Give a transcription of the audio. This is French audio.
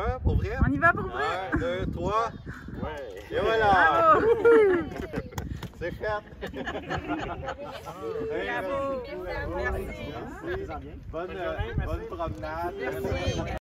va pour vrai? On y va pour vrai? 1, 2, 3. Ouais. Et voilà! Bravo! C'est fait! Bravo! Merci. Bonne promenade. Merci.